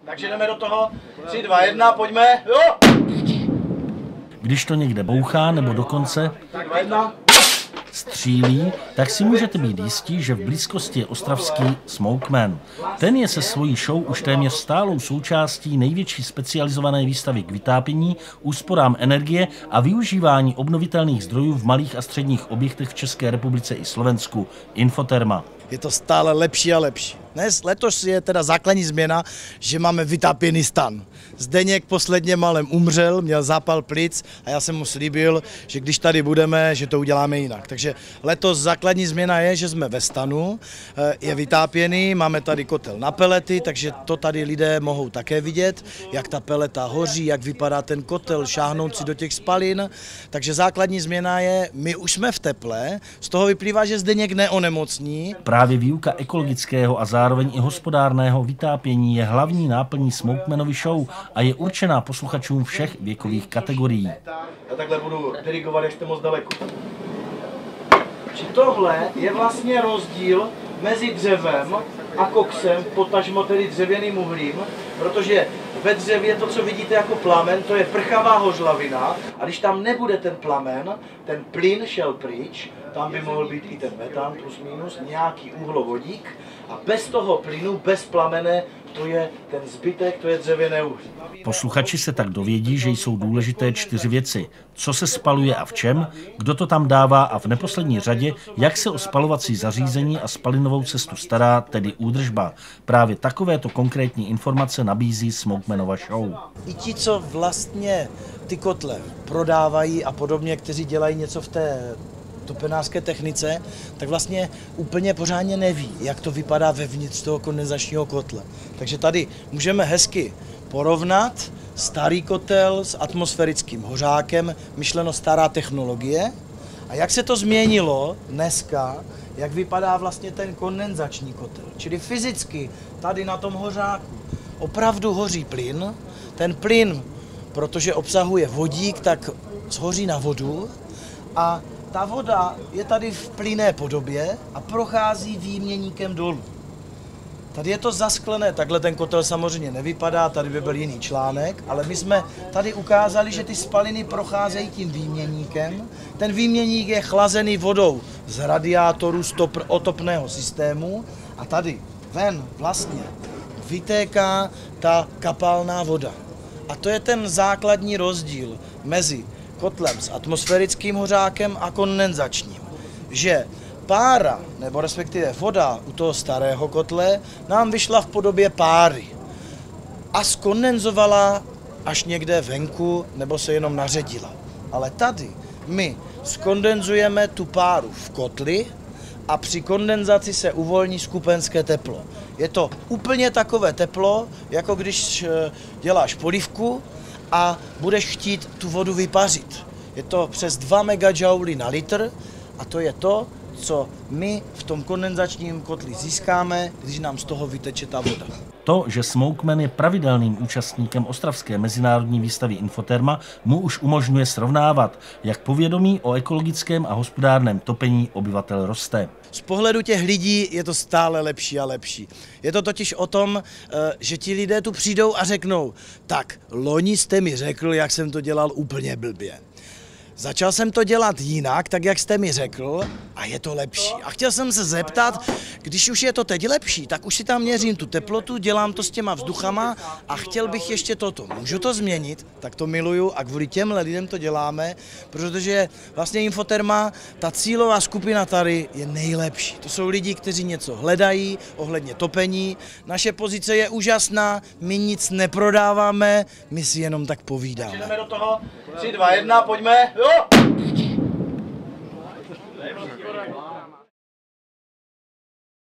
Takže jdeme do toho. 3, 2, 1, pojďme. Jo! Když to někde bouchá nebo dokonce 3, 2, 1. střílí, tak si můžete být jistí, že v blízkosti je ostravský Smokeman. Ten je se svojí show už téměř stálou součástí největší specializované výstavy k vytápění, úsporám energie a využívání obnovitelných zdrojů v malých a středních objektech v České republice i Slovensku, Infoterma. Je to stále lepší a lepší. Letos je teda základní změna, že máme vytápěný stan. Zdeněk posledně málem umřel, měl zápal plic a já jsem mu slíbil, že když tady budeme, že to uděláme jinak. Takže letos základní změna je, že jsme ve stanu, je vytápěný, máme tady kotel na pelety, takže to tady lidé mohou také vidět, jak ta peleta hoří, jak vypadá ten kotel, šáhnout si do těch spalin. Takže základní změna je, my už jsme v teple, z toho vyplývá, že Zdeněk neonemocní. Právě výuka ekologického a zároveň i hospodárného vytápění je hlavní náplní Smokemanovy show a je určená posluchačům všech věkových kategorií. Já takhle budu dirigovat, jak jste moc daleko. Či tohle je vlastně rozdíl mezi dřevem a koksem, potažmo tedy dřevěným uhlím, protože ve dřevě to, co vidíte jako plamen, to je prchavá hořlavina a když tam nebude ten plamen, ten plyn šel pryč, tam by mohl být i ten metan plus minus, nějaký uhlovodík a bez toho plynu, bez plamene, to je ten zbytek, to je dřevěné uhlí. Posluchači se tak dovědí, že jsou důležité 4 věci. Co se spaluje a v čem, kdo to tam dává a v neposlední řadě, jak se o spalovací zařízení a spalinovou cestu stará, tedy údržba. Právě takovéto konkrétní informace nabízí Smokemanova show. I ti, co vlastně ty kotle prodávají a podobně, kteří dělají něco v té topenářské technice, tak vlastně úplně pořádně neví, jak to vypadá vevnitř toho kondenzačního kotle. Takže tady můžeme hezky porovnat starý kotel s atmosférickým hořákem, myšleno stará technologie, a jak se to změnilo dneska, jak vypadá vlastně ten kondenzační kotel. Čili fyzicky tady na tom hořáku opravdu hoří plyn. Ten plyn, protože obsahuje vodík, tak shoří na vodu a ta voda je tady v plynné podobě a prochází výměníkem dolů. Tady je to zasklené, takhle ten kotel samozřejmě nevypadá, tady by byl jiný článek, ale my jsme tady ukázali, že ty spaliny procházejí tím výměníkem. Ten výměník je chlazený vodou z radiátoru, z otopného systému a tady ven vlastně vytéká ta kapalná voda. A to je ten základní rozdíl mezi kotlem s atmosférickým hořákem a kondenzačním, že pára, nebo respektive voda u toho starého kotle nám vyšla v podobě páry a skondenzovala až někde venku, nebo se jenom naředila. Ale tady my skondenzujeme tu páru v kotli a při kondenzaci se uvolní skupenské teplo. Je to úplně takové teplo, jako když děláš polívku a budeš chtít tu vodu vypařit. Je to přes 2 megajouly na litr a to je to, co my v tom kondenzačním kotli získáme, když nám z toho vyteče ta voda. To, že Smokeman je pravidelným účastníkem ostravské mezinárodní výstavy Infoterma, mu už umožňuje srovnávat, jak povědomí o ekologickém a hospodárném topení obyvatel roste. Z pohledu těch lidí je to stále lepší a lepší. Je to totiž o tom, že ti lidé tu přijdou a řeknou, tak loni jste mi řekl, jak jsem to dělal úplně blbě. Začal jsem to dělat jinak, tak jak jste mi řekl, a je to lepší. A chtěl jsem se zeptat, když už je to teď lepší, tak už si tam měřím tu teplotu, dělám to s těma vzduchama a chtěl bych ještě toto. Můžu to změnit? Tak to miluju a kvůli těmhle lidem to děláme, protože vlastně Infoterma, ta cílová skupina tady je nejlepší. To jsou lidi, kteří něco hledají ohledně topení. Naše pozice je úžasná, my nic neprodáváme, my si jenom tak povídáme. Jdeme do toho. 3, 2, 1, pojďme. Jo!